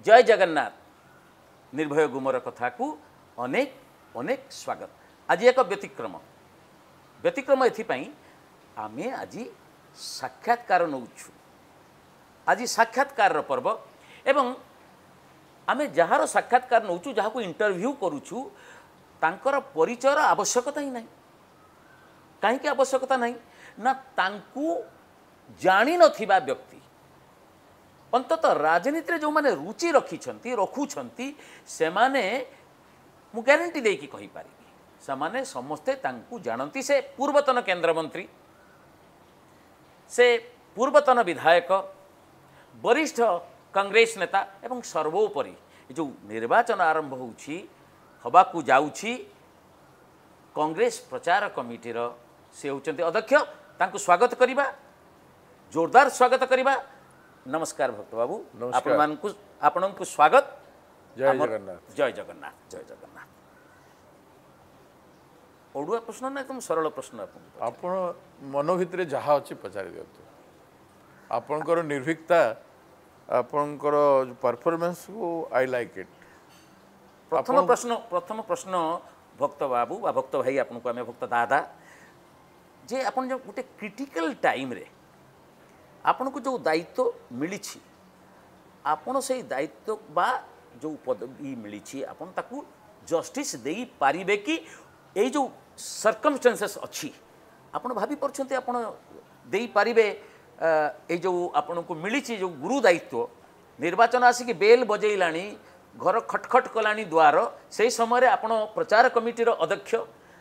जय जगन्नाथ निर्भय गुमर कथा को अनेक अनेक स्वागत। आज एक व्यतिक्रम एथिपाई आमे आज साक्षात्कार नौछु। आज साक्षात्कार पर्व एवं आमे जहार साक्षात्कार नौछु जहाँ इंटरव्यू करुछु तांकर परिचयर आवश्यकता ही नहीं। कहीं आवश्यकता नहीं ना तांकू जानी नथिबा व्यक्ति अंततः राजनीति रे जो माने रुचि रखुछंती से माने मु ग्यारंटी दे कि कहि पारि से माने समस्ते तांकू जानती। से पूर्वतन केंद्र मंत्री, से पूर्वतन विधायक, वरिष्ठ कांग्रेस नेता एवं सर्वोपरि जो निर्वाचन आरंभ होउछि हबाकू जाउछि कांग्रेस प्रचार कमिटीर से होउछंती अध्यक्ष। तांकू स्वागत करिबा, जोरदार स्वागत करिबा। नमस्कार भक्त बाबू, आपण को स्वागत। जय जगन्नाथ। जय जगन्नाथ। जय जगन्नाथ। ओडुआ प्रश्न ना एकदम सरल प्रश्न आपण मन भितर जहाँ अच्छी पचारि दियंतु। आपणकर निर्भीकता, आपणकर परफॉर्मेंस को आई लाइक इट। प्रथम प्रश्न भक्त बाबू बा भक्त भाई आपन को आमे भक्त दादा जे आपन जो गोटे क्रिटिकल टाइम रे आपन को जो दायित्व मिली आपन से दायित्व बा जो पदवी मिली आपन ताकू जस्टिस देई पारिबे कि ए जो सर्कमस्टेंसेस अच्छी आपन भाभी परछंती आपन देई पारिबे ए जो आपन को मिली जो गुरु दायित्व निर्वाचन आसिक बेल बजेइलाणी घर खटखट कलानी द्वार से समय आपन प्रचार कमिटीर अध्यक्ष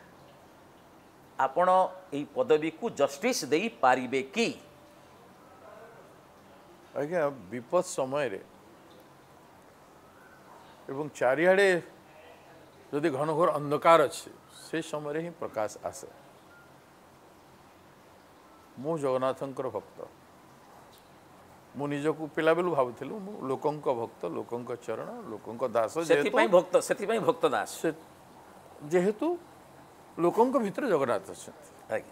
आपन ए पदवी को जस्टिस देई पारिबे कि? आज्ञा विपद समय रे एवं चारिआडे जदि घनघोर अंधकार अच्छे से समय ही प्रकाश आसे। मु जगन्नाथंकर भक्त, मु निजको पिला बेलू भावुथिलु मु लोकंक भक्त, लोकंक चरण, लोकंक दास। सेतिपई भक्त दास जेहेतु लोकंक भितर जगन्नाथ अछंती। आज्ञा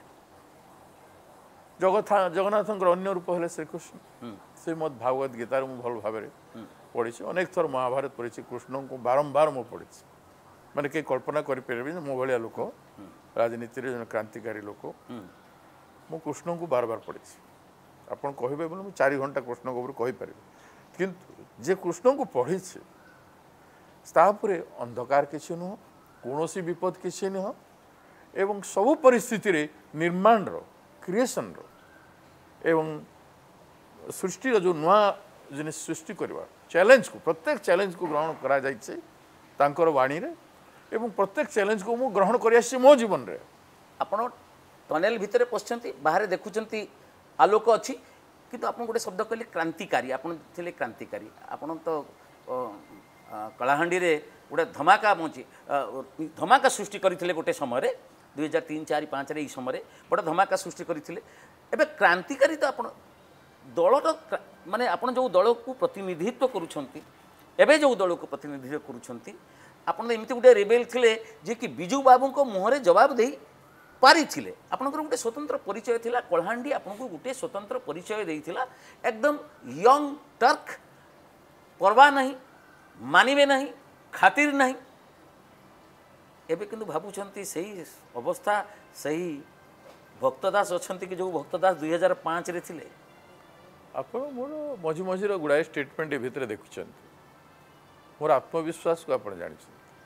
जगन्नाथंकर अन्य रूप है श्रीकृष्ण। से मत भागवत गीतार मु भल भाव पढ़ी, अनेक थर महाभारत पढ़ी, कृष्ण को बारंबार मु पढ़ी। माने के कल्पना करि परबे मो भलिया लोक राजनीति रे जन क्रांतिकारी लोक मु कृष्ण को बार बार पढ़ी। आपन कहबे बोले मु 4 घंटा कृष्ण को ऊपर कहि परबे, किंतु जे कृष्ण को पढ़ी तापरे अंधकार किछि न, कोनोसी विपद किछि न, एवं सब परिस्थिति रे निर्माण रो क्रिएशन रो एवं सृष्टि जो नुआ जिनिस सृष्टि करवा चैलेंज को, प्रत्येक चैलेंज को ग्रहण करा जाइछे तांकर वाणी रे एवं प्रत्येक चैलेंज को मु ग्रहण करि आसी मो जीवन रे। आपण टनेल भितर पछंती बाहर देखुचंती आलोक अछि, किंतु आपण गोटे शब्द कहले क्रांतिकारी। आपण थिले क्रांतिकारी, आपण तो कलाहांडी रे गोटे धमाका सृष्टि करथिले गोटे समय रे 2003, 4, 5 रे ई समय रे बड़ धमाका सृष्टि करथिले। एबे क्रांतिकारी तो आपण दलर माने आपण जो दल को प्रतिनिधित्व करूछंती, एबे जो दल को प्रतिनिधित्व करूछंती आपण एमती गोटे रेबेल थिले जे कि बिजू बाबू को मुहरे जवाब देई पारी थिले। आपनकर गोटे स्वतंत्र परिचय थिला, कलहांडी आपनको गोटे स्वतंत्र परिचय देइथिला। एकदम यंग टर्क, परवा नहीं, मानिबे नहीं, खातिर नहीं। एबे किंतु भाबुछंती सही अवस्था सही भक्तदास अछंती कि जो भक्तदास 2005 रे थिले। आप मोर मझी मझीर गुड़ाए स्टेटमेंट भितर देखुं मोर आत्मविश्वास को आप जानी।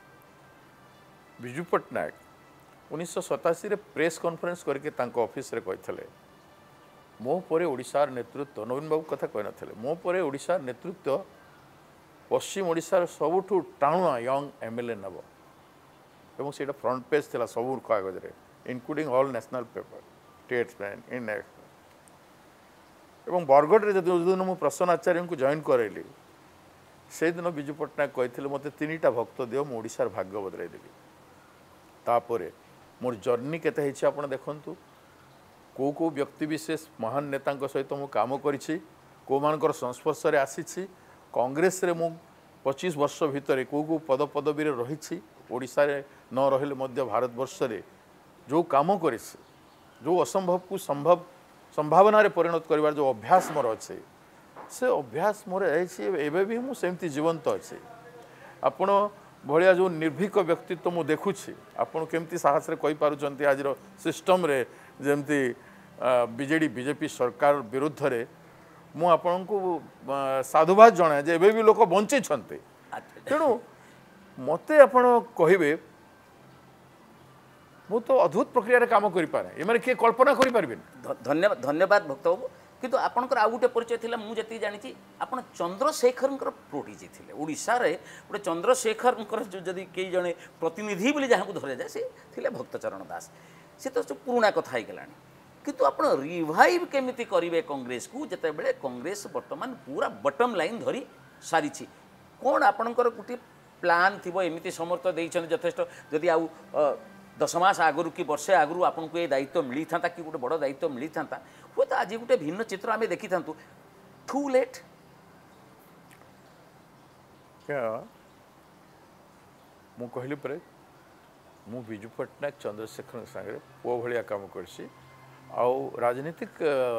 विजु पट्टनायक 1987 प्रेस कॉन्फ्रेंस करके ऑफिस रे कहते मो परे ओडिशार नेतृत्व, नवीन बाबू कथा कही नथिले, मो परे ओडिशार नेतृत्व पश्चिम ओडिशार सबुठु टाणुआ यंग एमएलए नब एवं सेटा फ्रंट पेज थिला सबु कागज रे including all national paper, Statesman, इन एवं बरगढ़ जो दिन मुझे प्रसन्न आचार्य को जॉइन करेली से दिन विजु पट्टनायक कहते मत 3टा भक्त दियो मु ओडिशार भाग्य बदलाई देली। तापरे मोर जर्नी केते आप देखु को व्यक्ति विशेष महान नेता सहित मु काम करिछि, को मानकर संस्पर्श रे आसीछि। कांग्रेस रे मु 25 वर्ष भितर को पद पदवी रे रहिछि, ओडिशा रे न रहिले मध्य भारत वर्ष रे जो काम करिछि, जो असंभव को संभव संभावना रे परिणत करिवार जो अभ्यास मोर अछि से अभ्यास मोर एबे भी मु सेमती जीवंत अच्छे आपण भलिया जो निर्भीक व्यक्तित्व मु देखुछि आपण केमती साहस रे कहि पारुचंती आज सिस्टम रे जेमती बीजेडी बीजेपी सरकार विरुद्ध रे मु आपण को साधुवाद जणाए जे एबे भी लोक बंची छन्ते तेणु मते आपण कहिबे मु तो अद्भुत प्रक्रिया रे काम करि पारे ए माने के कल्पना करि पारबेन धन्यवाद धन्यवाद भक्त बाबू किंतु आपणकर आउ गोटे परिचय थिला मु जति जानिछि आपण चंद्रशेखरंकर प्रोटीजी थिले ओडिसा रे गोटे चंद्रशेखरंकर जदि केई जणे प्रतिनिधि बोली जहां को धरे जाय से थिले भक्तचरण दास से तो पुराना कथा ही गलानी किंतु आपण रिवाइव केमिति करिवे कांग्रेस को जते बेले कांग्रेस वर्तमान पूरा बॉटम लाइन धरी सारी छी कोन आपणकर गुटी प्लान थिबो एमिति समर्थ देइछन यथेष्ट जदि आउ 10 मास आगु कि वर्षे आगु आपको ये दायित्व मिली था कि गोटे बड़ दायित्व मिली था हूँ तो आज गोटे भिन्न चित्र आम देखी था टू लेट मु कहली परे मु बिजू पट्टनायक चंद्रशेखर संगे पुओ भलिया काम करसी आउ राजनीतिक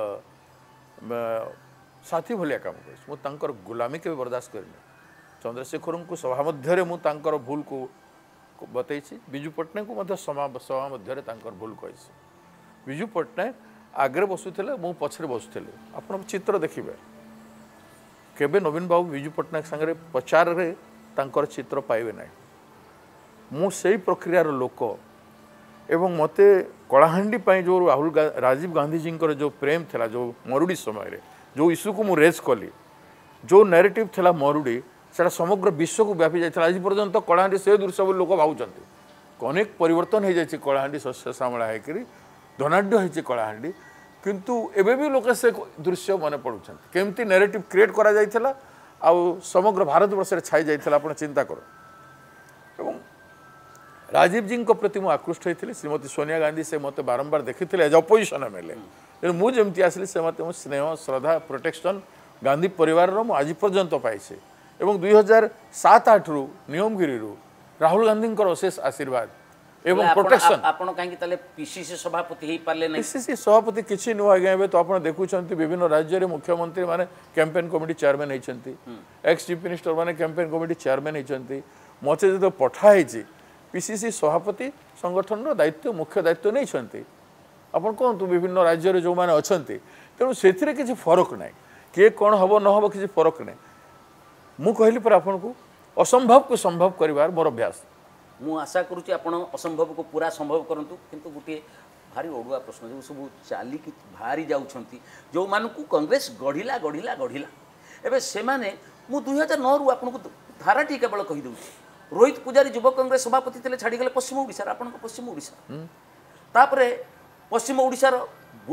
साथी भलिया काम करसी मु तांकर गुलामी के बर्दाश्त करनी चंद्रशेखर को सभा मध्य मु तांकर भूल को बतई बिजू पट्टनायक को सभा मध्य तांकर भूल कही बिजू पट्टनायक आगे बसुले मु पछरे बसुले आप चित्र देखिए केबे नवीन बाबू बिजू पट्टनायक संगे प्रचार रे तांकर चित्र पाइबे ना मु से प्रक्रियार लोक एवं मते कलाहांडी जो राजीव गांधी जी जो प्रेम थिला जो मरुड़ी समय जो इश्यू को मु रेज कली जो नैरेटिव थिला मरुड़ी सेटा समग्र विश्व को व्यापी जाता आज पर्यंत कलाहांडी से दृश्य बोली लोक भावुंट अनेक परिवर्तन हो जाए कलाहांडी शस्य श्यामला होकर धनाढ़ होती कलाहांडी किंतु एबे भी लोक से दृश्य मन पड़ुं केमती नैरेटिव क्रिएट करा जाइथिला आउ समग्र भारत वर्ष छाई जाइथिला आपण चिंता कर एवं राजीव जी प्रति मुझे आकृष्ट होती श्रीमती सोनिया गांधी से मत बारंबार देखी एज अपोजिशन एमएलए मुझे आसली से मत स्नेह श्रद्धा प्रोटेक्शन गांधी परिवार आज पर्यंत पाइछे एवं 2007-8 रु नियमगिरी राहुल गांधी अशेष आशीर्वाद एवं प्रोटेक्शन आपण काहे तले पीसीसी सभापति हे पारले नै पीसीसी सभापति किछि नु आगे एबे तो आपण देखुछंती विभिन्न राज्य रे मुख्यमंत्री माने कैंपेन कमिटी चेयरमैन हेचंती एक्स चीफ मिनिस्टर माने कैंपेन कमिटी चेयरमैन हेचंती मते जो पठा हेची पीसीसी सभापति संगठन रो दायित्व मुख्य दायित्व नै छंती आपण कोन विभिन्न राज्य रे जो माने अछंती तेनु सेथिरे किछि फरक नै के कोन हबो न हबो किछि फरक नै मु कहली पर आपण को असंभव को संभव करिवार मोर अभ्यास मु आशा करूची आपण असंभव को पूरा संभव करंतु किंतु गोटे भारी ओडुआ प्रश्न जो सब चाली कि भारी जाउछंती जो मान को कांग्रेस गढ़िला गढ़िला गढ़िला एबे से माने मु 2009 रु आपण को धारा टी केवल कहि दउची रोहित पुजारी युवा कांग्रेस सभापति थिले छाड़ी गले पश्चिम ओडिसा आपण को पश्चिम ओडिसा तापरे पश्चिम ओडिसा रो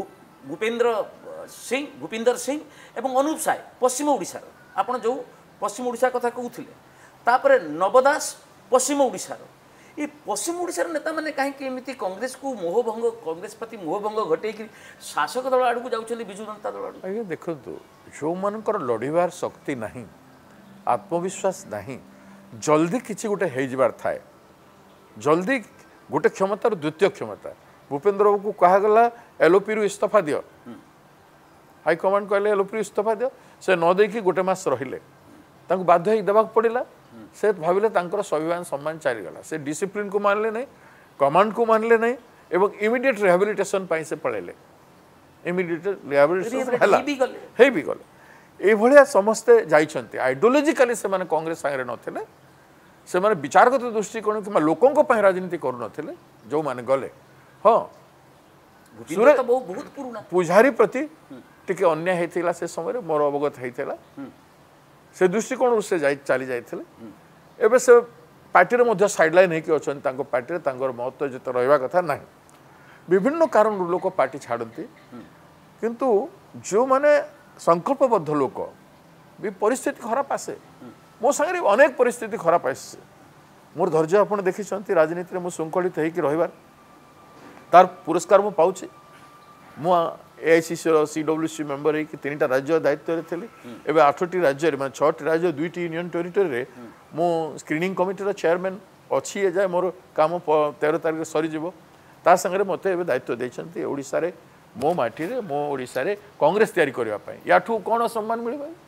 भूपेंद्र सिंह एवं अनूप साय पश्चिम ओडिसा आपण जो पश्चिम ओडिसा कथा कहूथिले तापरे नवदास पश्चिम ओडिसा ये पश्चिम ओडिशार नेता मैंने कहीं एमती कांग्रेस को मोहभंग कांग्रेस प्रति मोहभंग घटे शासक दल आड़ को जाऊँ विजु जनता दल आड़ आगे देखो जो मानकर लड़ार शक्ति नहीं आत्मविश्वास नहीं जल्दी किसी गोटे हो थाए जल्दी गोटे क्षमतार द्वितीय क्षमता भूपेंद्र बाबू को कहगला एलओपी रु इस्तीफा दियो हाईकमांड कहले एलओपी इस्तीफा दियो से न देकी गोटे मास रहिले तांको बाध्य होई देबाक पड़िला से भाविले तांकर स्वाभिमान सम्मान चलीगला से डिसिप्लिन को मानले नहीं कमांड को मानले नहीं एवं इमिडिएट रिहाबिलिटेशन पाई से पळेले इमिडिएट रिहाबिलिटेशन हला हे भी गले ए भलिया समस्ते जाइछन्ते आइडियोलॉजिकली से माने कांग्रेस संगे नथिले से माने विचारगत दृष्टिकोण कि लोकों को पय राजनीति करू नथिले जो माने गले हां तो बहुत पुराना पुजारी प्रति टिके अन्याय हेतिला से समय मोर अवगत हेतिला से दृष्टिकोण से चली जाइए एवं से पार्टी रे साइडलाइन होती पार्टी महत्व जिते रहा कथा ना विभिन्न कारण लोक पार्टी छाड़ती किंतु जो माने संकल्पबद्ध लोक भी परिस्थिति खराब आसे मो संगे अनेक परिस्थिति खराब आसे मोर धैर्य आप देखी राजनीति में मुझे श्रृंखलित होकर तार पुरस्कार मु पाउछि मु एआईसीसी सीडब्ल्यूसी मेंबर हो 3टा राज्य दायित्व थी एवं 8टी राज्य में 6टी राज्य 2टी यूनियन टेरिटोरी मु स्क्रीनिंग कमिटी चेयरमैन अच्छी ए जाए मोर काम 13 तारिख सरीज ता संगे मत ए दायित्व देते ओडिशा रे मो माटी रे मो ओडिशा रे कांग्रेस तैयारी करने याठू कौन सम्मान मिले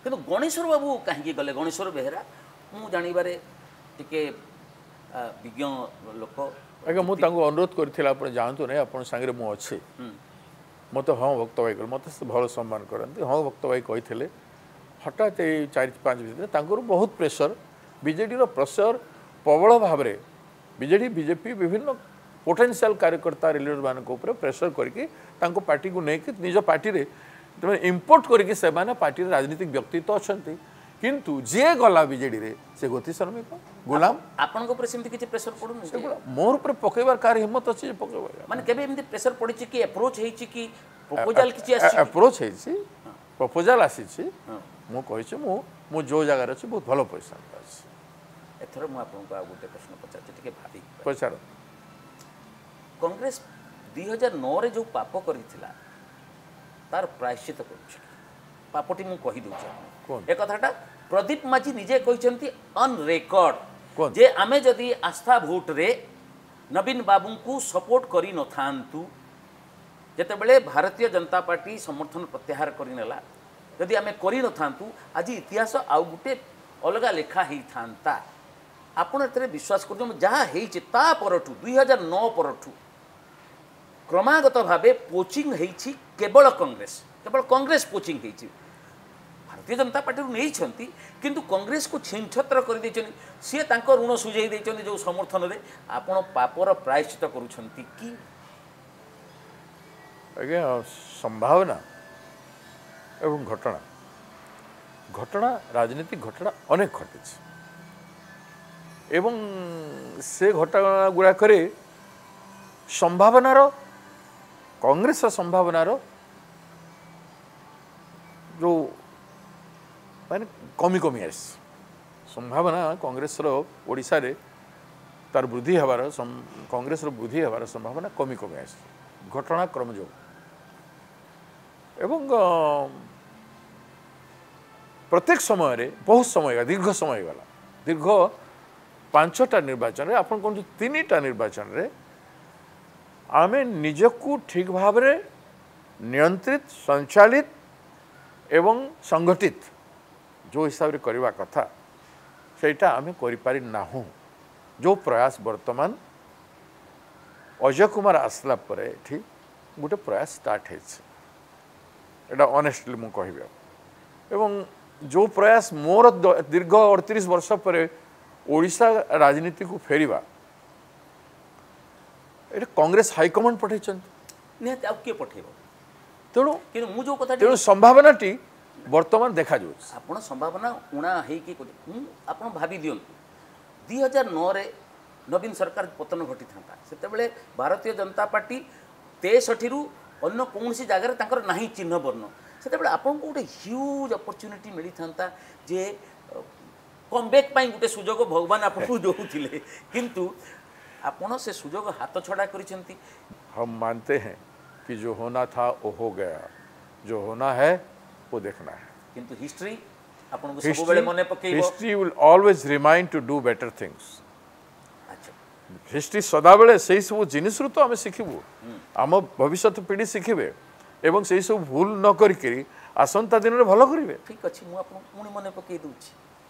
କିନ୍ତୁ ଗଣେଶ୍ୱର ବାବୁ କାହିଁକି ଗଲେ? ଗଣେଶ୍ୱର ବେହେରା ମୁଁ ଜାଣିବାରେ ଟିକେ ବିଜ୍ଞ ଲୋକ। ଆଜ୍ଞା ମୁଁ ତାଙ୍କୁ ଅନୁରୋଧ କରିଥିଲି ଆପଣ ଯାଆନ୍ତୁ ନାହିଁ, ଆପଣ ସାଙ୍ଗରେ ମୁଁ ଅଛି। ମୋତେ ହଁ ଭକ୍ତ ଭାଇ କହିଲେ, ମୋତେ ସେ ଭଲ ସମ୍ମାନ କରନ୍ତି। ହଁ ଭକ୍ତ ଭାଇ କହିଥିଲେ। ହଠାତ୍ ଏଇ 4-5 ଭିତରେ ତାଙ୍କର ବହୁତ ପ୍ରେସର, ବିଜେଡ଼ିର ପ୍ରେସର ପ୍ରବଳ ଭାବରେ ବିଜେଡ଼ି ବିଜେପି ବିଭିନ୍ନ ପୋଟେନ୍ସିଆଲ କାର୍ଯ୍ୟକର୍ତ୍ତା ଲିଡରମାନଙ୍କ ଉପରେ ପ୍ରେସର କରିକି ତାଙ୍କ ପାର୍ଟିକୁ ନେଇକି ନିଜ ପାର୍ଟିରେ ଇମ୍ପୋର୍ଟ କରିକି ସେମାନେ ପାର୍ଟିରେ ରାଜନୀତିକ ବ୍ୟକ୍ତିତ୍ୱ ଅଛନ୍ତି। କିନ୍ତୁ ଯିଏ ଗଲା ବିଜେଡ଼ିରେ ସେ ଗତି ଶ୍ରମିକ ଗୁଲାମ। ଆପଣଙ୍କ ଉପରେ ସେମିତି କିଛି ପ୍ରେସର ପଡୁନି? ସେଗୁଡ଼ା ମୋର ଉପରେ ପକେଇବାର କାହାର ହିମ୍ମତ ଅଛି ଯେ ପକେଇବ? ମାନେ କେବେ ଏମିତି ପ୍ରେସର ପଡିଛି କି ଆପ୍ରୋଚ ହେଇଛି କି ପ୍ରପୋଜାଲ କିଛି ଆସିଛି? ଆପ୍ରୋଚ ହେଇଛି, ପ୍ରପୋଜାଲ ଆସିଛି। ମୁଁ କହିଛି ମୁଁ ଯେଉଁ ଜାଗାରେ ଅଛି ବହୁତ ଭଲ ପଇସାରେ ଅଛି। ଏଥର ମୁଁ ଆପଣଙ୍କୁ ଆଉ ଗୋଟେ ପ୍ରଶ୍ନ ପଚାରୁଛି, ଟିକେ ଭାବି ପଚାର। କଂଗ୍ରେସ 2009ରେ ଯେଉଁ ପାପ କରିଥିଲା ତାର ପ୍ରାୟଶ୍ଚିତ କରୁଛି। ପାପଟି ମୁଁ କହିଦେଉଛି କୁହନ୍ତୁ। ଏ କଥାଟା ପ୍ରଦୀପ ମାଝୀ ନିଜେ କହିଛନ୍ତି ଅନ୍ ରେକର୍ଡ କୁହନ୍ତୁ। ଯେ ଆମେ ଯଦି ଆସ୍ଥା ଭୋଟରେ ନବୀନ ବାବୁଙ୍କୁ ସପୋର୍ଟ କରିନଥାନ୍ତୁ, ଯେତେବେଳେ ଭାରତୀୟ ଜନତା ପାର୍ଟି ସମର୍ଥନ ପ୍ରତ୍ୟାହାର କରିନେଲା, ଯଦି ଆମେ କରିନଥାନ୍ତୁ ଆଜି ଇତିହାସ ଆଉ ଗୋଟେ ଅଲଗା ଲେଖା ହେଇଥାନ୍ତା। ଆପଣ ଏଥିରେ ବିଶ୍ୱାସ କରୁଛନ୍ତି? ଯାହା ହେଇଛି ତା ପରଠୁ 2009 ପରଠୁ କ୍ରମାଗତ ଭାବେ ପୋଚିଂ ହେଇଛି କେବଳ କଂଗ୍ରେସ ପୋଚିଂ ହେଇଛି। ଭାରତୀୟ ଜନତା ପାର୍ଟିରୁ ନେଇଛନ୍ତି କିନ୍ତୁ କଂଗ୍ରେସକୁ ଛିନଛତ୍ର କରିଦେଇଛନ୍ତି। ସିଏ ତାଙ୍କ ଋଣ ସୁଝେଇ ଦେଇଛନ୍ତି ଯେଉଁ ସମର୍ଥନରେ। ଆପଣ ପାପର ପ୍ରାୟଶ୍ଚିତ କରୁଛନ୍ତି କି? ଆଜ୍ଞା ସମ୍ଭାବନା ଏବଂ ଘଟଣା ରାଜନୀତିକ ଘଟଣା ଅନେକ ଘଟିଛି ଏବଂ ସେ ଘଟଣା ଗୁଡ଼ାକରେ ସମ୍ଭାବନାର କଂଗ୍ରେସର ସମ୍ଭାବନାର ଯେଉଁ ମାନେ କମି ଆସିଛି। ସମ୍ଭାବନା କଂଗ୍ରେସର ଓଡ଼ିଶାରେ ତାର ବୃଦ୍ଧି ହେବାର କଂଗ୍ରେସର ବୃଦ୍ଧି ହେବାର ସମ୍ଭାବନା କମି ଆସିଛି ଘଟଣାକ୍ରମ ଯୋଗୁଁ। ଏବଂ ପ୍ରତ୍ୟେକ ସମୟରେ ବହୁତ ସମୟ ଦୀର୍ଘ ସମୟ ହେଇଗଲା। ଦୀର୍ଘ 5ଟା ନିର୍ବାଚନରେ ଆପଣ କୁହନ୍ତୁ 3ଟା ନିର୍ବାଚନରେ ଆମେ ନିଜକୁ ଠିକ୍ ଭାବରେ ନିୟନ୍ତ୍ରିତ ସଞ୍ଚାଳିତ ଏବଂ ସଂଗଠିତ ଯେଉଁ ହିସାବରେ କରିବା କଥା ସେଇଟା ଆମେ କରିପାରି ନାହୁଁ। ଯେଉଁ ପ୍ରୟାସ ବର୍ତ୍ତମାନ ଅଜୟ କୁମାର ଆସିଲା ପରେ ଏଠି ଗୋଟେ ପ୍ରୟାସ ଷ୍ଟାର୍ଟ ହେଇଛି, ଏଇଟା ଅନେଷ୍ଟଲି ମୁଁ କହିବି। ଏବଂ ଯେଉଁ ପ୍ରୟାସ ମୋର ଦୀର୍ଘ 38 ବର୍ଷ ପରେ ଓଡ଼ିଶା ରାଜନୀତିକୁ ଫେରିବା, ଏଇଟା କଂଗ୍ରେସ ହାଇକମାଣ୍ଡ ପଠାଇଛନ୍ତି। ନିହାତି ଆଉ କିଏ ପଠେଇବ? ତେଣୁ କିନ୍ତୁ ମୁଁ ଯେଉଁ କଥା ସମ୍ଭାବନାଟି ବର୍ତ୍ତମାନ ଦେଖାଯାଉଛି। ଆପଣ ସମ୍ଭାବନା ଉଣା ହେଇକି ଆପଣ ଭାବି ଦିଅନ୍ତୁ 2009ରେ ନବୀନ ସରକାର ପତନ ଘଟିଥାନ୍ତା, ସେତେବେଳେ ଭାରତୀୟ ଜନତା ପାର୍ଟି 63ରୁ ଅନ୍ୟ କୌଣସି ଜାଗାରେ ତାଙ୍କର ନାହିଁ ଚିହ୍ନ ବର୍ଣ୍ଣ। ସେତେବେଳେ ଆପଣଙ୍କୁ ଗୋଟେ ହ୍ୟୁଜ୍ ଅପରଚ୍ୟୁନିଟି ମିଳିଥାନ୍ତା ଯେ କମବ୍ୟାକ୍ ପାଇଁ ଗୋଟେ ସୁଯୋଗ ଭଗବାନ ଆପଣଙ୍କୁ ଦେଉଥିଲେ, କିନ୍ତୁ ଆପଣ ସେ ସୁଯୋଗ ହାତ ଛଡ଼ା କରିଛନ୍ତି। हम मानते हैं कि जो होना था वो हो गया, जो होना है वो देखना है। किंतु हिस्ट्री आपनको सबुबेले मने पकेइबो। History will always remind to do better things. अच्छा हिस्ट्री सदाबेले सेही सब जिनिस रु तो आमे सिखिबो, आम भविष्य पीढ़ी शिखिबे एवं सेही सब भूल न करिके आसंता दिन रे भलो करिवे। ठीक अछि, मु आपन पुणी मने पकेइ दूछि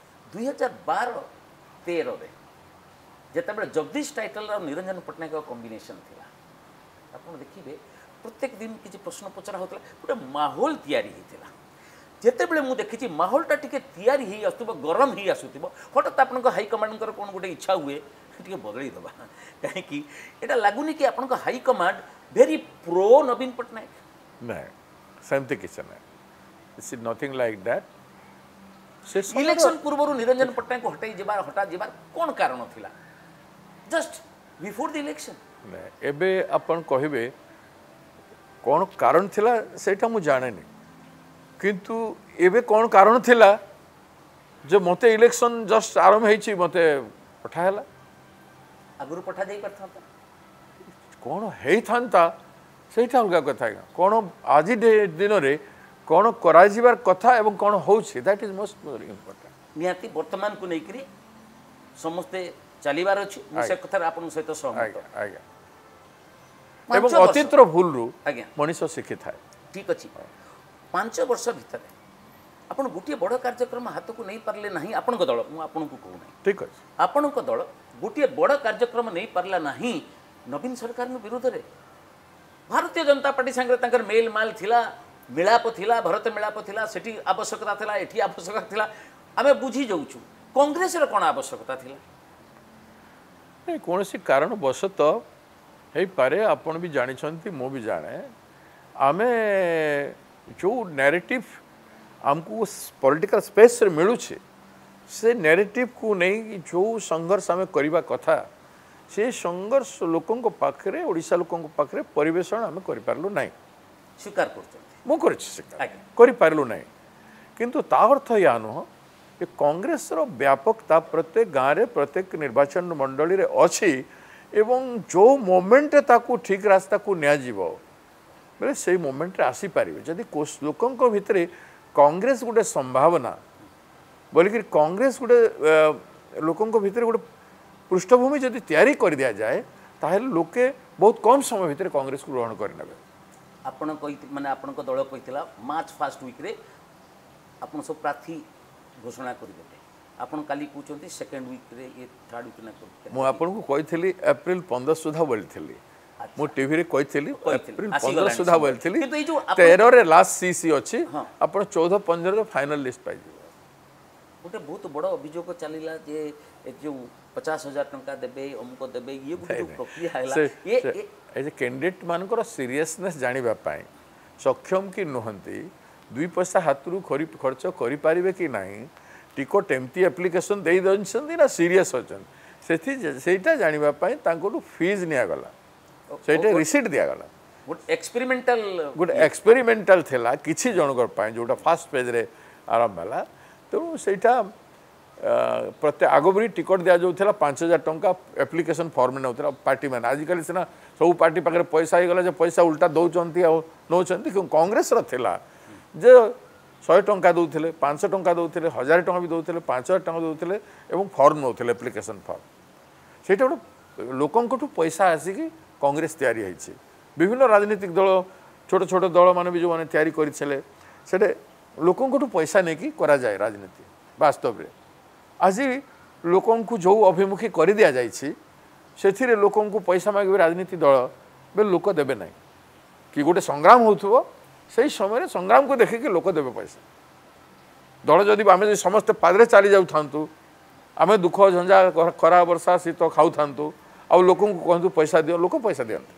2012-13 रे जेतेबेले जगदीश टाइटल और निरंजन पटनायक कॉम्बिनेशन थिला, आपन देखिबे प्रत्येक दिन किसी प्रश्न पचरा होतला, गोटे माहौल तैयारी होता। जितेबले मुझे देखी माहौलटा टिके तैयारी ही आसुथिबो, गरम ही आसुथिबो, हठात आपन हाईकमांड कौन गोटे इच्छा हुए टिके बदली दबा। कहीं एटा लगुनि कि आपन high command very pro Naveen Patnaik? नहीं, सेमती किछ नहीं, it's nothing like that. Election पूर्व निरंजन पटनायक हटाई जबार हटा जबार कौन कारण थिला जस्ट बिफोर द इलेक्शन? नहीं, एबे आपन कहिबे कौन कारण थिला सेटा मु जानेनी, किंतु एबे कौन कारण थिला जो मते इलेक्शन जस्ट आरंभ हेछि मते पठायला? आगुरु पठा जाई परथांता कौन हेई थांता सेटा अलगा कथा। कौन आज दिन रे कौन करा जिबार कथा एवं कौन होछि, दैट इज मोस्ट इम्पोर्टेंट। निहाती वर्तमान को नेकरी समस्ते चलीबार अछि, से कथा आपन सहित सहमत। आज्ञा एवं अतीतर भूल रु आज्ञा मनीष शिखि थाए। ठीक अछि, 5 वर्ष भितर ଆପଣ ଗୋଟିଏ ବଡ଼ କାର୍ଯ୍ୟକ୍ରମ ହାତକୁ ନେଇ ପାରିଲେ ନାହିଁ ଆପଣଙ୍କ ଦଳ ମୁଁ ଆପଣଙ୍କୁ କହୁନାହିଁ ଠିକ୍ ଅଛି ଆପଣଙ୍କ ଦଳ ଗୋଟିଏ ବଡ଼ କାର୍ଯ୍ୟକ୍ରମ ନେଇ ପାରିଲା ନାହିଁ ନବୀନ ସରକାରଙ୍କ ବିରୋଧରେ ଭାରତୀୟ ଜନତା ପାର୍ଟି ସାଙ୍ଗରେ ତାଙ୍କର ମେଲ୍ ମାଲ୍ ଥିଲା ମିଳାପ ଥିଲା ଭରତ ମିଳାପ ଥିଲା ସେଠି ଆବଶ୍ୟକତା ଥିଲା ଏଠି ଆବଶ୍ୟକତା ଥିଲା ଆମେ ବୁଝି ଯାଉଛୁ କଂଗ୍ରେସର କ'ଣ ଆବଶ୍ୟକତା ଥିଲା ନାଇଁ କୌଣସି କାରଣବଶତଃ ହେଇପାରେ ଆପଣ ବି ଜାଣିଛନ୍ତି ମୁଁ ବି ଜାଣେ ଆମେ ଯେଉଁ ନ୍ୟାରେଟିଭ୍ ଆମକୁ ପଲିଟିକାଲ ସ୍ପେସ୍ରେ ମିଳୁଛି ସେ ନ୍ୟାରେଟିଭ୍କୁ ନେଇ ଯେଉଁ ସଂଘର୍ଷ ଆମେ କରିବା କଥା ସେ ସଂଘର୍ଷ ଲୋକଙ୍କ ପାଖରେ ଓଡ଼ିଶା ଲୋକଙ୍କ ପାଖରେ ପରିବେଷଣ ଆମେ କରିପାରିଲୁ ନାହିଁ ସ୍ୱୀକାର କରୁଛନ୍ତି ମୁଁ କରିଛି ସ୍ୱୀକାର ଆଜ୍ଞା କରିପାରିଲୁ ନାହିଁ କିନ୍ତୁ ତା ଅର୍ଥ ଏହା ନୁହଁ ଯେ କଂଗ୍ରେସର ବ୍ୟାପକତା ପ୍ରତ୍ୟେକ ଗାଁରେ ପ୍ରତ୍ୟେକ ନିର୍ବାଚନ ମଣ୍ଡଳୀରେ ଅଛି ଏବଂ ଯେଉଁ ମୋମେଣ୍ଟରେ ତାକୁ ଠିକ୍ ରାସ୍ତାକୁ ନିଆଯିବ ବୋଲେ ସେଇ ମୋମେଣ୍ଟରେ ଆସିପାରିବେ ଯଦି ଲୋକଙ୍କ ଭିତରେ କଂଗ୍ରେସ ଗୋଟେ ସମ୍ଭାବନା ବୋଲିକିରି କଂଗ୍ରେସ ଗୋଟେ ଲୋକଙ୍କ ଭିତରେ ଗୋଟେ ପୃଷ୍ଠଭୂମି ଯଦି ତିଆରି କରିଦିଆଯାଏ ତାହେଲେ ଲୋକେ ବହୁତ କମ୍ ସମୟ ଭିତରେ କଂଗ୍ରେସକୁ ଗ୍ରହଣ କରିନେବେ ଆପଣ ମାନେ ଆପଣଙ୍କ ଦଳ କହିଥିଲା ମାର୍ଚ୍ଚ ଫାର୍ଷ୍ଟ ୱିକ୍ରେ ଆପଣ ସବୁ ପ୍ରାର୍ଥୀ ଘୋଷଣା କରିଦେବେ ଆପଣ କାଲି କହୁଛନ୍ତି ସେକେଣ୍ଡ ୱିକ୍ରେ ଇଏ ଥାର୍ଡ଼ ୱିକ୍ ନା ମୁଁ ଆପଣଙ୍କୁ କହିଥିଲି ଏପ୍ରିଲ 15 ସୁଦ୍ଧା ବୋଲିଥିଲି ମୁଁ ଟିଭିରେ କହିଥିଲି ଏପ୍ରିଲ 15 ସୁଦ୍ଧା ବୋଲିଥିଲି 13ରେ ଲାଷ୍ଟ ସିସି ଅଛି ଆପଣ 14-15ରେ ଫାଇନାଲ ଲିଷ୍ଟ ପାଇଯିବେ ଗୋଟେ ବହୁତ ବଡ଼ ଅଭିଯୋଗ ଚାଲିଲା ଯେ ଯେଉଁ 50,000 ଟଙ୍କା ଦେବେ ଅମୁକ ଦେବେ ଇଏ ଗୋଟେ ଯେଉଁ ପ୍ରକ୍ରିୟା ହେଲା ଏ କ୍ୟାଣ୍ଡିଡେଟ୍ ମାନଙ୍କର ସିରିୟସନେସ୍ ଜାଣିବା ପାଇଁ ସକ୍ଷମ କି ନୁହନ୍ତି 2 ପଇସା ହାତରୁ ଖର୍ଚ୍ଚ କରିପାରିବେ କି ନାହିଁ ଟିକଟ ଏମିତି ଆପ୍ଲିକେସନ୍ ଦେଇ ଦେଉଛନ୍ତି ନା ସିରିୟସ୍ ଅଛନ୍ତି ସେଇଟା ଜାଣିବା ପାଇଁ ତାଙ୍କଠୁ ଫିଜ୍ ନିଆଗଲା ସେଇଟା ରିସିଟ୍ ଦିଆଗଲା ଗୋଟେ ଏକ୍ସପେରିମେଣ୍ଟାଲ ଥିଲା କିଛି ଜଣଙ୍କର ପାଇଁ ଯେଉଁଟା ଫାର୍ଷ୍ଟ ପେଜ୍ରେ ଆରମ୍ଭ ହେଲା ତେଣୁ ସେଇଟା ପ୍ରତ୍ୟେକ ଆଗଭରି ଟିକଟ ଦିଆଯାଉଥିଲା 5,000 ଟଙ୍କା ଆପ୍ଲିକେସନ୍ ଫର୍ମ ନେଉଥିଲା ପାର୍ଟି ମାନେ ଆଜିକାଲି ସିନା ସବୁ ପାର୍ଟି ପାଖରେ ପଇସା ହେଇଗଲା ଯେ ପଇସା ଉଲ୍ଟା ଦେଉଛନ୍ତି ଆଉ ନେଉଛନ୍ତି କିନ୍ତୁ କଂଗ୍ରେସର ଥିଲା ଯେ 100 ଟଙ୍କା ଦେଉଥିଲେ 500 ଟଙ୍କା ଦେଉଥିଲେ 1000 ଟଙ୍କା ବି ଦେଉଥିଲେ 5,000 ଟଙ୍କା ଦେଉଥିଲେ ଏବଂ ଫର୍ମ ନେଉଥିଲେ ଆପ୍ଲିକେସନ୍ ଫର୍ମ ସେଇଟା ଗୋଟେ ଲୋକଙ୍କଠୁ ପଇସା ଆସିକି କଂଗ୍ରେସ ତିଆରି ହେଇଛି ବିଭିନ୍ନ ରାଜନୈତିକ ଦଳ ଛୋଟ ଛୋଟ ଦଳମାନେ ବି ଯେଉଁମାନେ ତିଆରି କରିଥିଲେ ସେଟା ଲୋକଙ୍କଠୁ ପଇସା ନେଇକି କରାଯାଏ ରାଜନୀତି ବାସ୍ତବରେ ଆଜି ଲୋକଙ୍କୁ ଯେଉଁ ଅଭିମୁଖୀ କରିଦିଆଯାଇଛି ସେଥିରେ ଲୋକଙ୍କୁ ପଇସା ମାଗିବେ ରାଜନୀତି ଦଳ ବେଲେ ଲୋକ ଦେବେ ନାହିଁ କି ଗୋଟେ ସଂଗ୍ରାମ ହେଉଥିବ ସେହି ସମୟରେ ସଂଗ୍ରାମକୁ ଦେଖିକି ଲୋକ ଦେବେ ପଇସା ଦଳ ଯଦି ଆମେ ଯଦି ସମସ୍ତେ ପାଦରେ ଚାଲି ଯାଉଥାନ୍ତୁ ଆମେ ଦୁଃଖ ଝଞ୍ଜା ଖରା ବର୍ଷା ଶୀତ ଖାଉଥାନ୍ତୁ ଆଉ ଲୋକଙ୍କୁ କୁହନ୍ତୁ ପଇସା ଦିଅ ଲୋକ ପଇସା ଦିଅନ୍ତି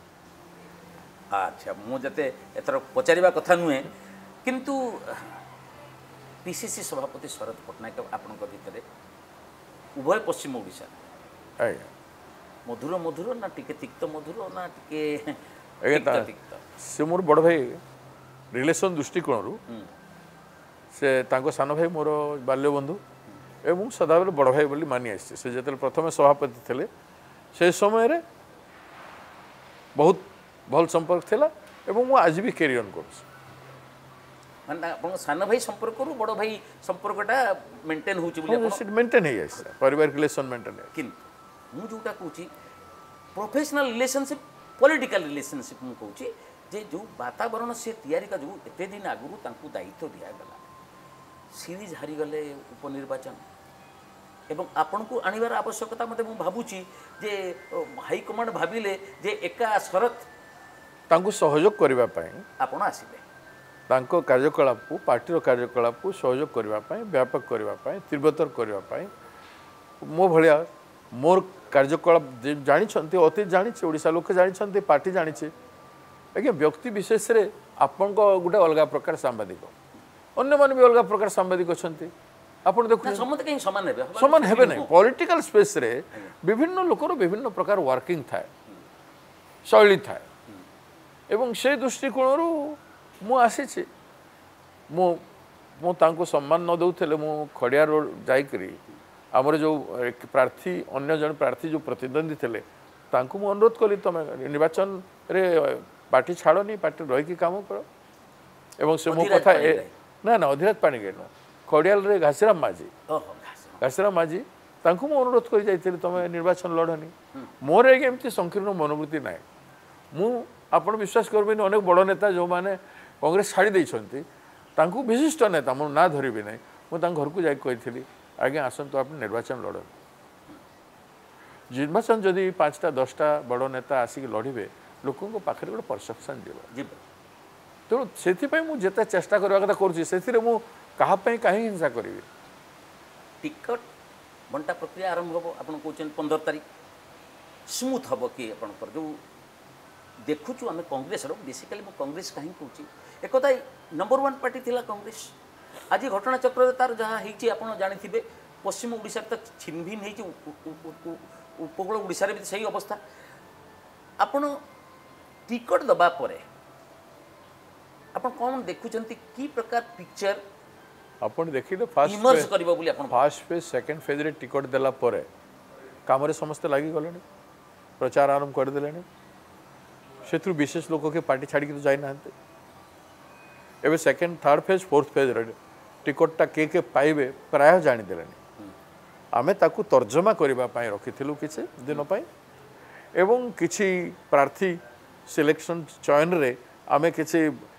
ଆଚ୍ଛା ମୁଁ ଯେତେ ଏଥର ପଚାରିବା କଥା ନୁହେଁ କିନ୍ତୁ ପିସିସି ସଭାପତି ଶରଦ ପଟ୍ଟନାୟକ ଆପଣଙ୍କ ଭିତରେ ଉଭୟ ପଶ୍ଚିମ ଓଡ଼ିଶା ଆଜ୍ଞା ମଧୁର ମଧୁର ନା ଟିକେ ତିକ୍ତ ମଧୁର ନା ଟିକେ ତିକ୍ତ ସେ ମୋର ବଡ଼ ଭାଇ ରିଲେସନ୍ ଦୃଷ୍ଟିକୋଣରୁ ସେ ତାଙ୍କ ସାନ ଭାଇ ମୋର ବାଲ୍ୟବନ୍ଧୁ ଏବଂ ସଦାବେଳେ ବଡ଼ ଭାଇ ବୋଲି ମାନି ଆସିছে ସେ ଯେତେବେଳେ ପ୍ରଥମେ ସଭାପତି ଥିଲେ ସେ ସମୟରେ ବହୁତ ଭଲ ସମ୍ପର୍କ ଥିଲା ଏବଂ ମୁଁ ଆଜି ବି କ୍ୟାରି ଅନ୍ କରୁଛି ମାନେ ଆପଣଙ୍କ ସାନ ଭାଇ ସମ୍ପର୍କରୁ ବଡ଼ ଭାଇ ସମ୍ପର୍କଟା ମେଣ୍ଟେନ୍ ହେଉଛି ବୋଲି ମେଣ୍ଟେନ୍ ହେଇଯାଇଛି ପାରିବାରିକ ରିଲେସନ୍ ମେଣ୍ଟେନ୍ କିନ୍ତୁ ମୁଁ ଯେଉଁଟା କହୁଛି ପ୍ରଫେସନାଲ୍ ରିଲେସନସିପ୍ ପଲିଟିକାଲ୍ ରିଲେସନସିପ୍ ମୁଁ କହୁଛି ଯେ ଯେଉଁ ବାତାବରଣ ସେ ତିଆରି କା ଯେଉଁ ଏତେ ଦିନ ଆଗରୁ ତାଙ୍କୁ ଦାୟିତ୍ୱ ଦିଆଗଲା ସିରିଜ୍ ହାରିଗଲେ ଉପନିର୍ବାଚନ ଏବଂ ଆପଣଙ୍କୁ ଆଣିବାର ଆବଶ୍ୟକତା ମୋତେ ମୁଁ ଭାବୁଛି ଯେ ହାଇକମାଣ୍ଡ ଭାବିଲେ ଯେ ଏକା ଶରତ ତାଙ୍କୁ ସହଯୋଗ କରିବା ପାଇଁ ଆପଣ ଆସିବେ ତାଙ୍କ କାର୍ଯ୍ୟକଳାପକୁ ପାର୍ଟିର କାର୍ଯ୍ୟକଳାପକୁ ସହଯୋଗ କରିବା ପାଇଁ ବ୍ୟାପକ କରିବା ପାଇଁ ତୀବ୍ରତର କରିବା ପାଇଁ ମୋ ଭଳିଆ ମୋର କାର୍ଯ୍ୟକଳାପ ଜାଣିଛନ୍ତି ଅତି ଜାଣିଛି ଓଡ଼ିଶା ଲୋକ ଜାଣିଛନ୍ତି ପାର୍ଟି ଜାଣିଛି ଆଜ୍ଞା ବ୍ୟକ୍ତି ବିଶେଷରେ ଆପଣଙ୍କ ଗୋଟେ ଅଲଗା ପ୍ରକାର ସାମ୍ବାଦିକ ଅନ୍ୟମାନେ ବି ଅଲଗା ପ୍ରକାର ସାମ୍ବାଦିକ ଅଛନ୍ତି ଆପଣ ଦେଖୁଛନ୍ତି ସମସ୍ତେ କାହିଁ ସମାନ ହେବେ ନାହିଁ ପଲିଟିକାଲ ସ୍ପେସ୍ରେ ବିଭିନ୍ନ ଲୋକର ବିଭିନ୍ନ ପ୍ରକାର ୱାର୍କିଂ ଥାଏ ଶୈଳୀ ଥାଏ ଏବଂ ସେ ଦୃଷ୍ଟିକୋଣରୁ ମୁଁ ଆସିଛି ମୁଁ ତାଙ୍କୁ ସମ୍ମାନ ନ ଦେଉଥିଲେ ମୁଁ ଖଡ଼ିଆ ରୋଡ଼ ଯାଇକରି ଆମର ଯେଉଁ ପ୍ରାର୍ଥୀ ଅନ୍ୟ ଜଣେ ପ୍ରାର୍ଥୀ ଯେଉଁ ପ୍ରତିଦ୍ୱନ୍ଦ୍ୱୀ ଥିଲେ ତାଙ୍କୁ ମୁଁ ଅନୁରୋଧ କଲି ତୁମେ ନିର୍ବାଚନରେ ପାର୍ଟି ଛାଡ଼ନି ପାର୍ଟି ରହିକି କାମ କର ଏବଂ ସେ ମୋ କଥା ନା ଅଧିରାଜ ପାଣିଗ୍ରାହୀ ନୁହଁ ଖଡ଼ିଆଲରେ ଘାସିରାମ ମାଝୀ ତାଙ୍କୁ ମୁଁ ଅନୁରୋଧ କରି ଯାଇଥିଲି ତୁମେ ନିର୍ବାଚନ ଲଢ଼ନି ମୋର ଆଜ୍ଞା ଏମିତି ସଂକୀର୍ଣ୍ଣ ମନୋବୃତ୍ତି ନାହିଁ ମୁଁ ଆପଣ ବିଶ୍ୱାସ କରିବେନି ଅନେକ ବଡ଼ ନେତା ଯେଉଁମାନେ କଂଗ୍ରେସ ଛାଡ଼ି ଦେଇଛନ୍ତି तांकु विशिष्ट नेता मो ना धरबी ना मुझे घर को जाकि कही आज्ञा आसतु आप निर्वाचन लड़ निर्वाचन जदि 5टा 10टा बड़ नेता आसिक लड़े लोकों पाखे गोटे परसेप्शन जीव तेणु से मुझे चेष्टा करवा कथा करूँ कहीं हिंसा करी टिकट बंटा प्रक्रिया आरंभ हम आप कहते 15 तारीख स्मूथ हम कि आप जो देखुचु आम कांग्रेस बेसिकाली मुझे कांग्रेस कहीं कहूँ एक नंबर 1 पार्टी थिला कांग्रेस आज घटनाचक्र तार जहाँ होती आप जानी पश्चिम ओडिशा तक छिनभिन हो उपकूल ओडिशा भी सही अवस्था आपण टिकट दबा परे आपण कौन देखुचंती की प्रकार पिक्चर आपण देखिले इमर्ज करबो बोली आपण फर्स्ट फेज सेकंड फेज रे टिकट देला परे काम रे समस्त लागी गलेनी प्रचार आरंभ कर देलेनी सेथु विशेष लोक के पार्टी छाड़ी के तो जाई नांते एबे second third phase fourth phase रे टिकट टा के पाइबे प्राय जानि देलेनी आमे ताकू तर्जमा करबा पई रखिथिलु किछि दिन पई एवं किछि प्रार्थी सिलेक्शन चयन रे आमे किछि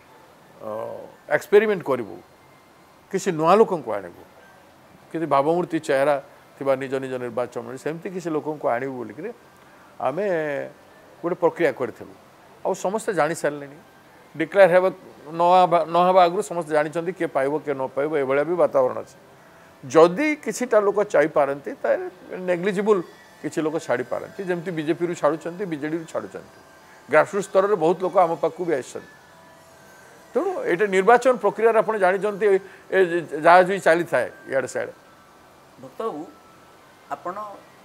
एक्सपेरिमेंट करिवु किसी नुआ लोक को आणबू कि भावमूर्ति चेहरा थिबा निज निज निर्वाचन सेमती किसी लोक को आणबू बोलिक आम गोटे प्रक्रिया करूँ आ समस्ते जानी सारे डिक्लेयर हे नवा आगु समस्त जानते किए पाइब किए न पाइब ये भी वातावरण अच्छे जदि किसीटा लोक चाहपारती नेग्लिजिबल किसी लोक छाड़ी पारती जमती बीजेपी रू छाड़ुंट बीजेडी रू छाड़ुंट ग्रासरूट स्तर में बहुत लोक आम पाक भी आस तेणु ये निर्वाचन प्रक्रिया आप जानते जहाँ भी चली थाए इे सियाड़े भक्त बाबू आपण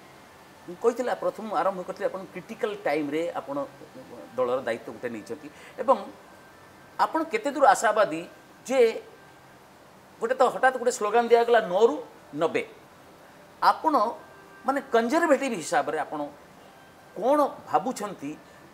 कही प्रथम आरंभ करते क्रिटिकल टाइम रे आपण दलर दायित्व गोटे नहीं एवं आपण केते दूर आशावादी जे गोटे तो हठात गोटे स्लोगान दिगला 9 रू 90 आपण माने कंजरवेटिव हिसाब रे आपण कौन भावुंट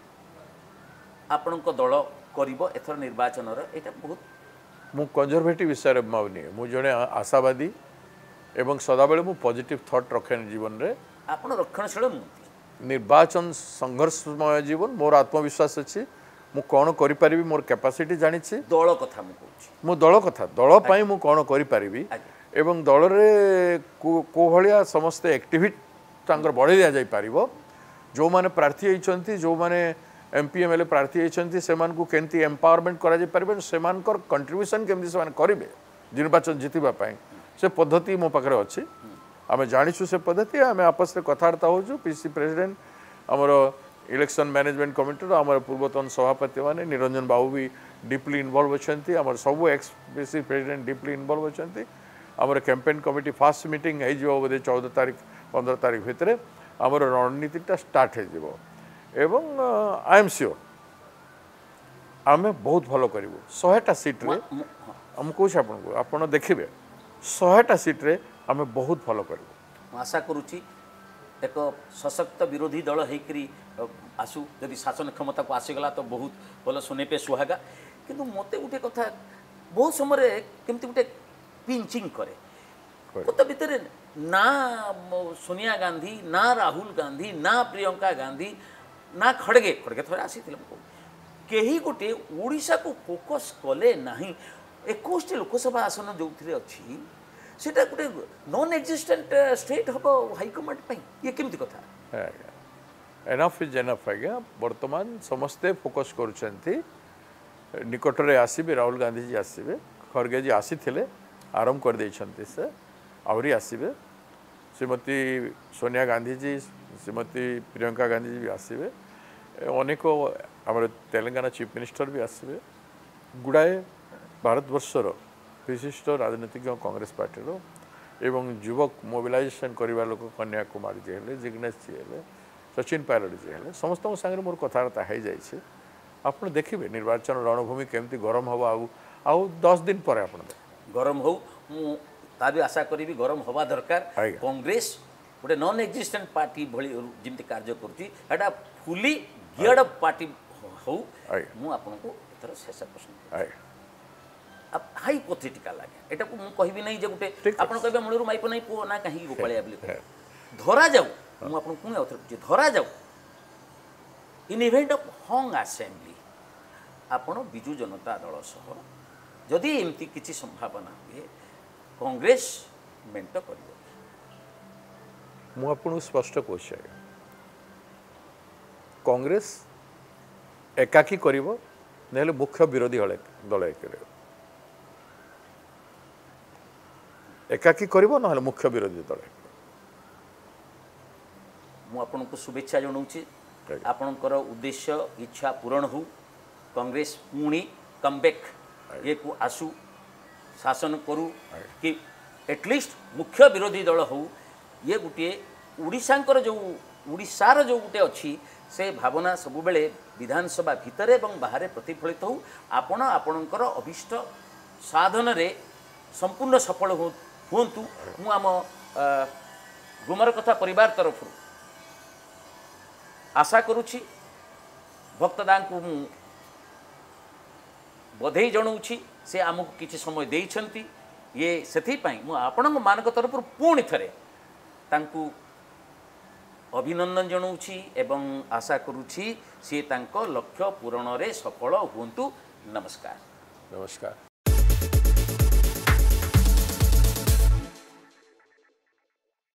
आपण दल करिबो एथर निर्वाचन एटा बहुत मु कंजरवेटिव विषय मावनी मु जने आशावादी एवं सदाबेले मु पॉजिटिव थॉट रखेन जीवन रे आपण रक्षणशील मुक्ति निर्वाचन संघर्षमय जीवन मोर आत्मविश्वास अच्छी मु कौन करि परिबी मोर कैपेसिटी जानी छी दल कथा मु कहूँ मु दल कथा दल पई मु कौन करि परिबी एवं दल रे को भलिया समस्त एक्टिविटी तांगर बढ़े दिया जाई परिबो जो माने प्रार्थी होइचंती जो माने एमपी एमएलए प्रार्थी होइचंती सेमान को केंती एम्पावरमेंट करा जाई परिबे सेमान कर कंट्रीब्यूशन केमती सेमान करिवे निर्वाचन जितिबा पई से पद्धति मो पाखरे अछि आमे जानिछु से पद्धति आमे आपस रे कथार्ता होजु पीसी प्रेसिडेंट हमर इलेक्शन मैनेजमेंट कमिटी रो हमर पूर्वतन सभापति माने निरंजन बाबू भी डीपली इन्वॉल्व अछंती हमर सब ex PC president deeply involve अछंती हमर कैंपेन कमिटी फर्स्ट मीटिंग है जो बोधे 14 तारीख 15 तारीख भितरे हमर रणनीतिटा स्टार्ट है जीवो एवं आई एम श्योर आमे बहुत भलो करिवो 100टा सीट रे हम कहूँ आपको आप देखिए 100टा सीट रे आमे बहुत भलो करिवो आशा करुच्ची एक सशक्त विरोधी दल होकरी आसू यदि शासन क्षमता को आसीगला तो बहुत भल सुने पे सुहागा किंतु मते गोटे कथा बहुत समय केमती गोटे पिंचिंग करे तो भितर ना सोनिया गांधी ना राहुल गांधी ना प्रियंका गांधी ना खड़गे खड़गे थोड़े आसी कहीं गोटे ओडिशा को फोकस कले ना 21 लोकसभा आसन जो अच्छी सेटा गोटे नॉन एग्जिस्टेंट स्टेट हम हाईकमांड पे ये केमती कथा एनफ इज एनफ आज्ञा वर्तमान समस्ते फोकस करुँच निकट में आसबे राहुल गांधी जी आसबे खड़गे जी आसी आरंभ कर देइछन्ति से आवरी आसबे श्रीमती सोनिया गांधी जी श्रीमती प्रियंका गांधी जी भी आसबे अनेक आम तेलंगाना चीफ मिनिस्टर भी आसबे गुड़ाए भारतवर्षर विशिष्ट राजनीतिज्ञ कांग्रेस पार्टी एवं युवक मोबिलाइजेशन करने लोक कन्याकुमारी जी हेले जिग्नेश जी हेले सचिन पायलट जी हेले समस्त सागर मोर कथबार्ता हो जाए आप देखिए निर्वाचन रणभूमि केमती गरम हम आउ 10 दिन पर आप गरम हो ता भी आशा करी गरम हवा दरकार कांग्रेस गोटे नॉन एग्जिस्टेंट पार्टी भली जमी कार्य करुँचा फुली गियर्ड पार्टी हो आपको एथर शेष प्रश्न हाइपोथेटिकल आज्ञा एटा को मु कहबी नहीं जे गोटे आपण कहबे मूलरू माइप नहीं पो ना कहीं गोपालिया बोली धरा जाऊ मु आपन कोन अथर जे धरा जाऊ in event of hung assembly आपण बिजू जनता दल सह जदि एमती किसी संभावना हुए कांग्रेस मेंट कर ମୁଁ ଆପଣଙ୍କୁ ସ୍ପଷ୍ଟ କହୁଛି ଆଜ୍ଞା କଂଗ୍ରେସ ଏକାକୀ କରିବ ନହେଲେ ମୁଖ୍ୟ ବିରୋଧୀ ଦଳ କରିବ ଏକାକୀ କରିବ ନହେଲେ ମୁଖ୍ୟ ବିରୋଧୀ ଦଳ ମୁଁ ଆପଣଙ୍କୁ शुभेच्छा ଜଣାଉଛି ଆପଣଙ୍କର उद्देश्य इच्छा पूरण हो कांग्रेस पुणी कमबैक ये को आसु शासन करू कि एटलिस्ट मुख्य विरोधी दल हो ये गोटे ओडिशांकर जो ओडिशार जो गोटे अच्छी से भावना सब बेले विधानसभा भितर एवं बाहर प्रतिफलित हो आपण आपणकर अभिष्ट साधन रे संपूर्ण सफल हुंतु मु आम गुमर कथा परिवार तरफ आशा करुछि भक्तदान को मु बधाई जनाऊँगी से आमको किसी समय देइछंती ये सेथि पई मु आपण मानक तरफ पुणी थरे तांकु अभिनंदन जनाऊँगी एवं आशा करुछि से तांको लक्ष्य पूरण रे सफल हुंतु नमस्कार। नमस्कार।